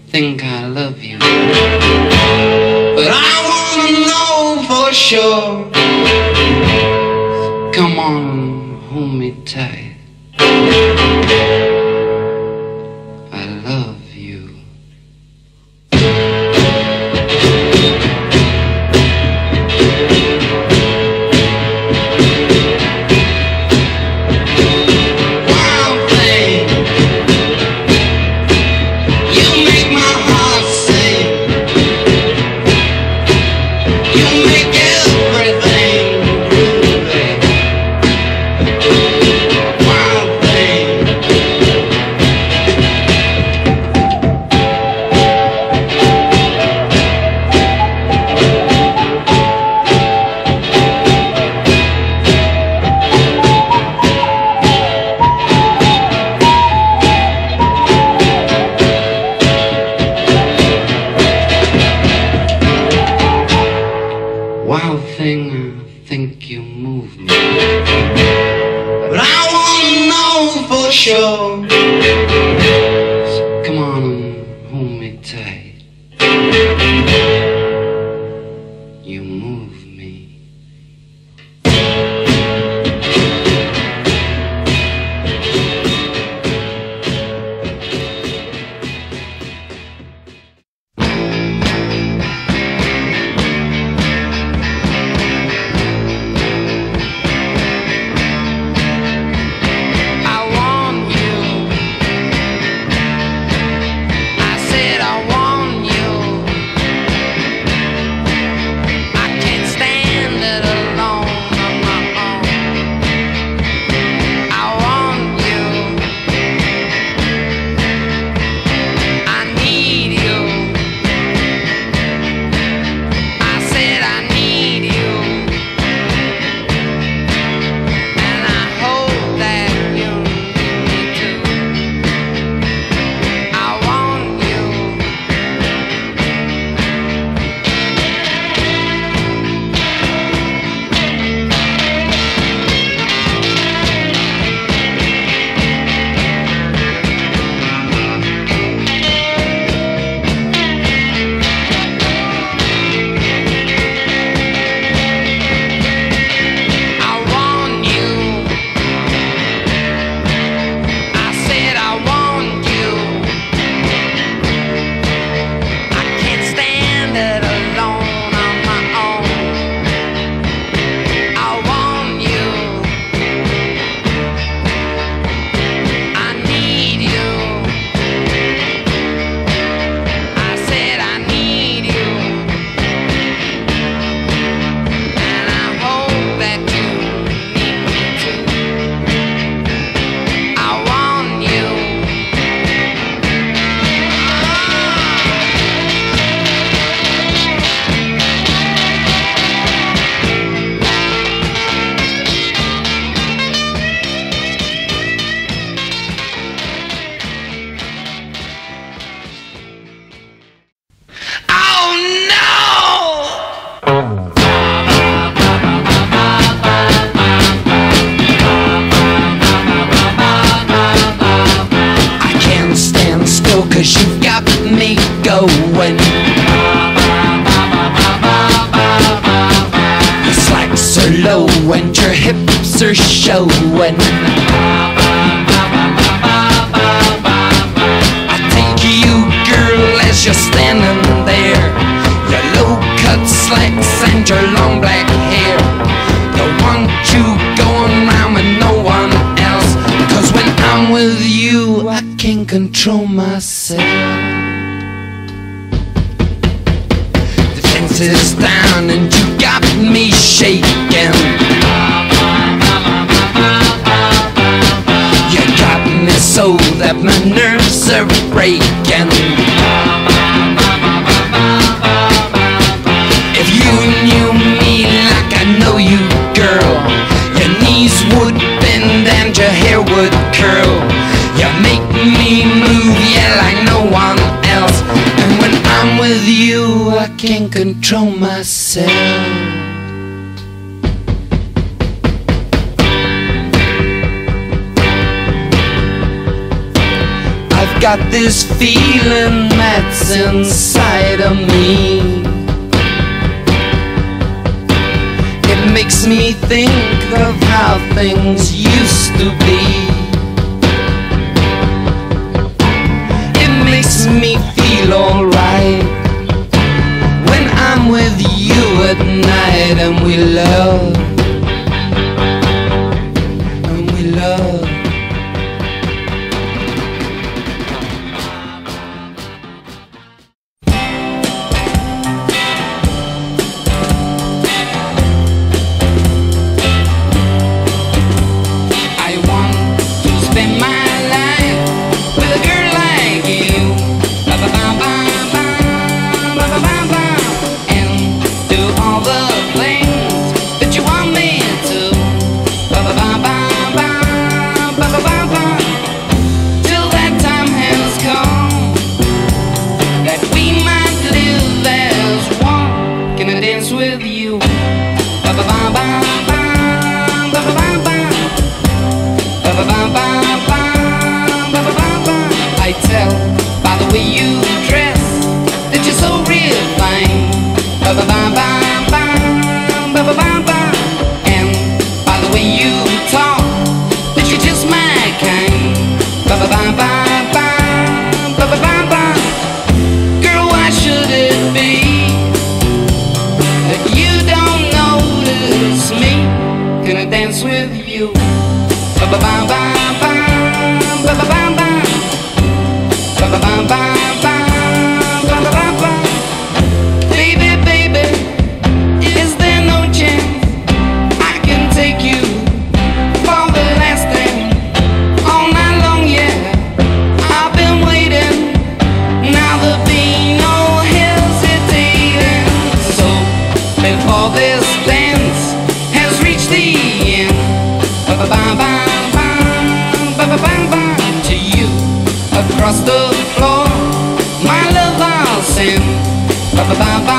think I love you, but I wanna know for sure. Come on, hold me tight. I love you. Wild thing, you make my heart sing. You make everything groovy. Wild thing. Wild thing, I think you move me, but I wanna know for sure. So come on and hold me tight. You move me. I want you. I said I want you. I can't stand it alone on my own. I want you. I need you. I said I need you. And I hope that you need me too. I want you. I want you. I said I want you. I can't stand it alone on my own. I want you. I need you. I said I need you. And I hope that you need me too. I want you. Oh no! I can't stand still 'cause you've got me going. Your slacks are low and your hips are showing. I take you, girl, as you're standing there. Your low-cut slacks and your long black hair. Don't want you going round with no one else. 'Cause when I'm with you, I can't control myself. The fence is down and you got me shaking. You got me so that my nerves are breaking. If you knew me like I know you, girl, your knees would bend and your hair would curl. You make me move, yeah, like no one else. And when I'm with you, I can't control myself. got this feeling that's lives inside of me. It makes me think of how things used to be. It makes me feel alright when I'm with you at night and we love. And we love. With you, I tell by the way you dress that you're so real fine, and by the way you talk that you're just my kind. Girl, why should it be you don't notice me? Can I dance with you? Baby, baby, is there no chance I can take you for the last thing all night long? Yeah, I've been waiting. Now there'll be no hesitating. So before this dance has reached the end, to you across the floor, my love I'll send.